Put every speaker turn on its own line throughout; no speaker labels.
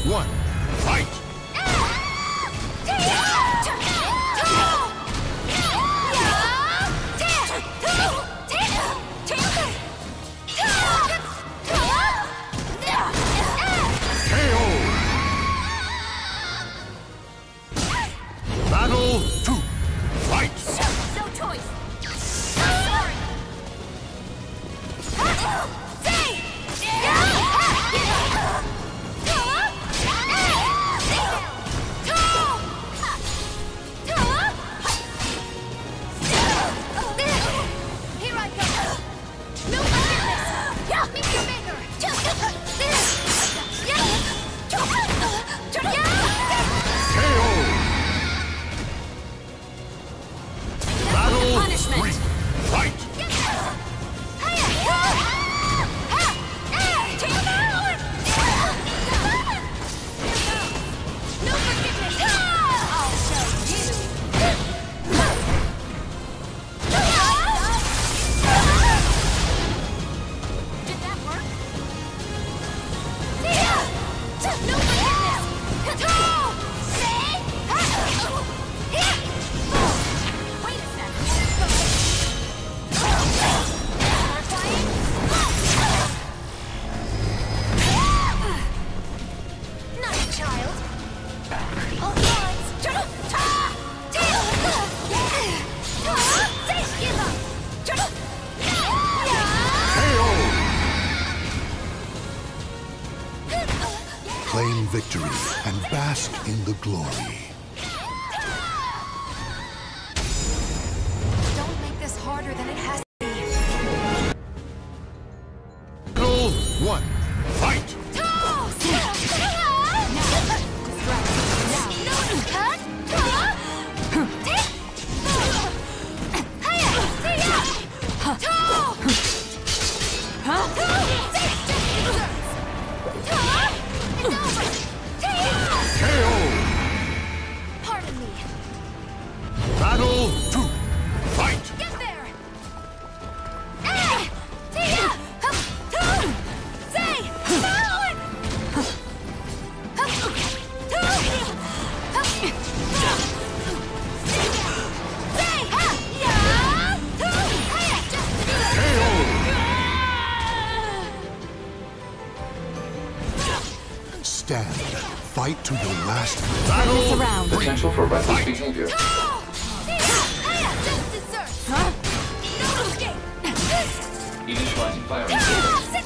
one, fight! Battle 2, fight!
No choice! Sorry! Here I go! No forgiveness! Meet your maker!
Battle
Punishment.
3, fight!
No forgiveness! I'll show you! Did that work? No forgiveness! Wait a second. Not a child. All lines. Give up.
Claim victory and bask in the glory.
Don't make this harder than it has to be.
Battle 1, fight!
Pardon me.
Battle 2, fight!
Get there.
Stand. Fight to your last battle.
Around.
Potential for reckless behavior. Initializing firing sequence.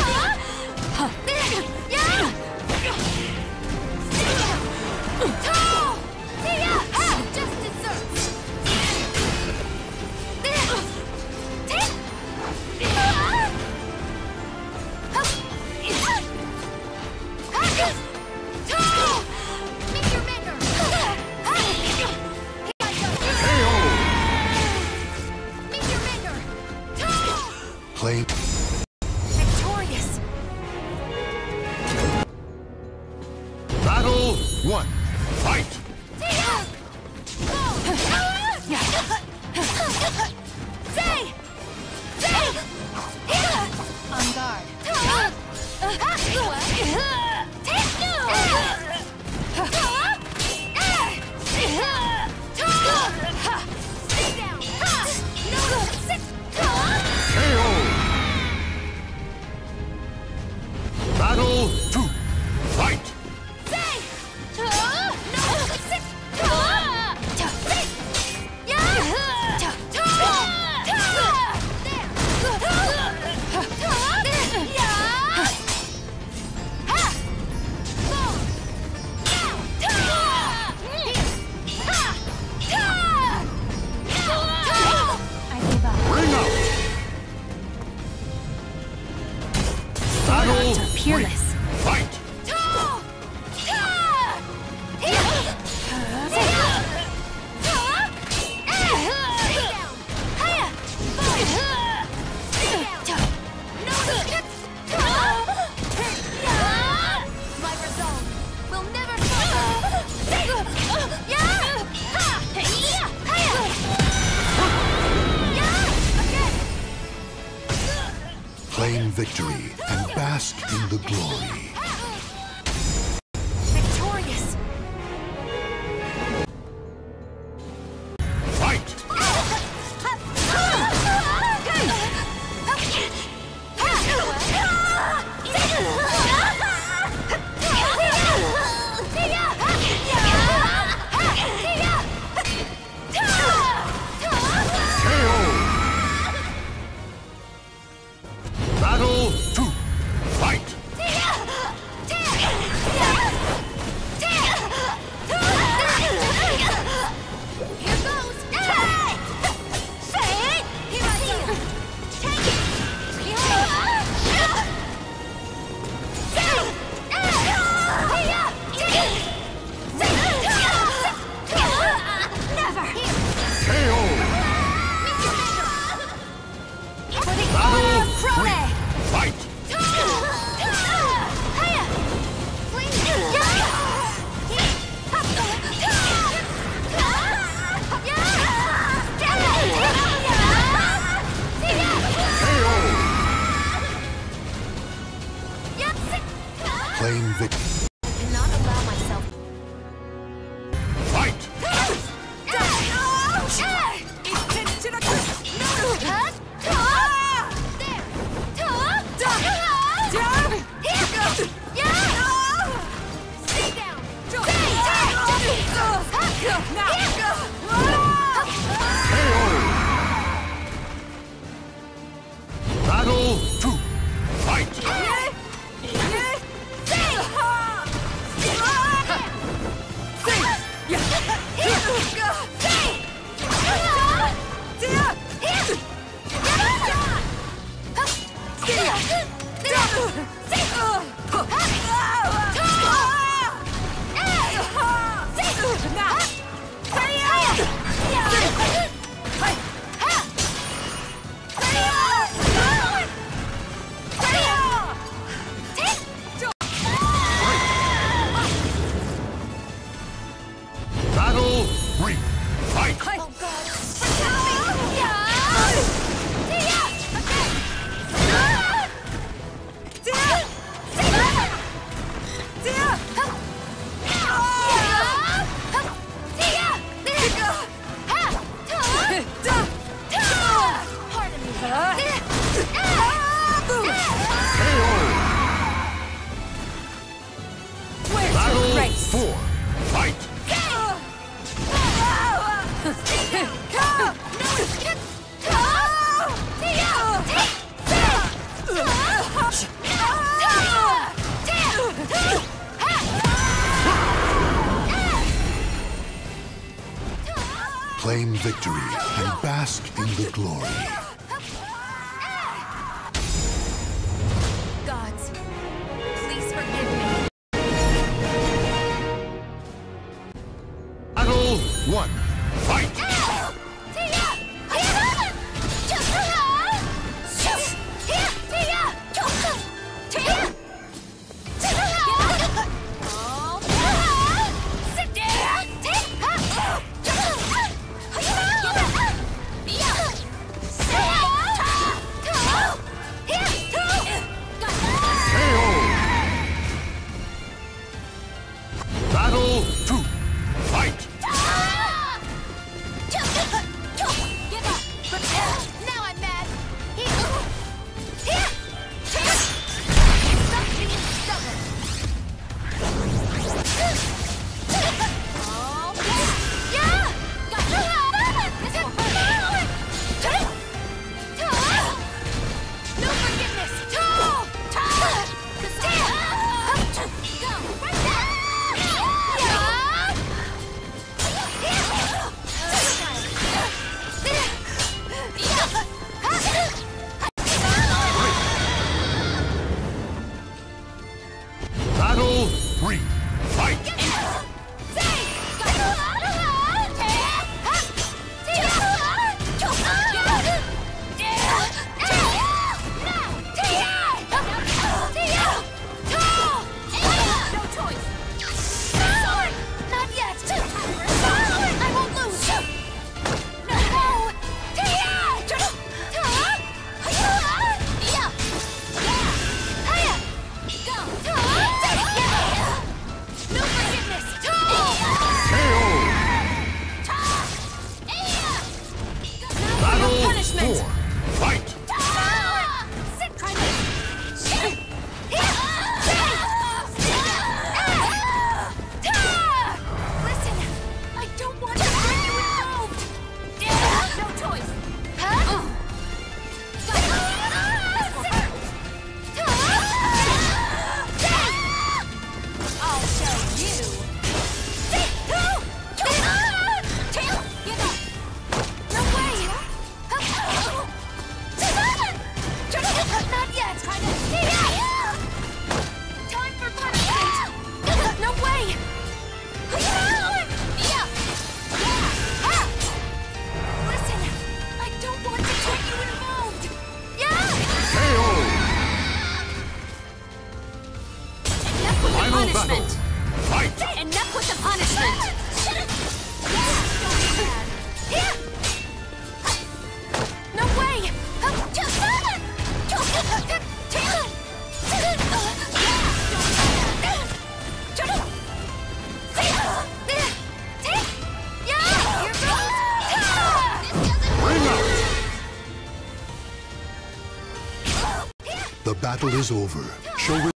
Claim
Victorious.
Battle 1, fight!
On guard.
Battle 2, fight! Ring out! Battle 3,
Peerless.
fight!
My resolve will never falter.
Claim victory and bask in the glory. Claim victory.
Cannot allow myself.
Fight! Battle 2. Fight! Battle 3. Fight!
Oh God!
Battle 4. Fight! Claim victory and bask in the glory.
Gods, please forgive me.
Battle 1. Fight! Battle 2. Fight!
Now I'm mad. Stop being stubborn. No forgiveness.
Battle 3. Fight! Battle 4. Fight!
Listen, I don't want to get you involved. No choice. I'll show you. No way! Not yet! Time for punishment! No way! Listen, I don't want to get you involved! Enough with the
Final battle.
punishment!
Fight!
Enough with the punishment! No way!
The battle is over. Show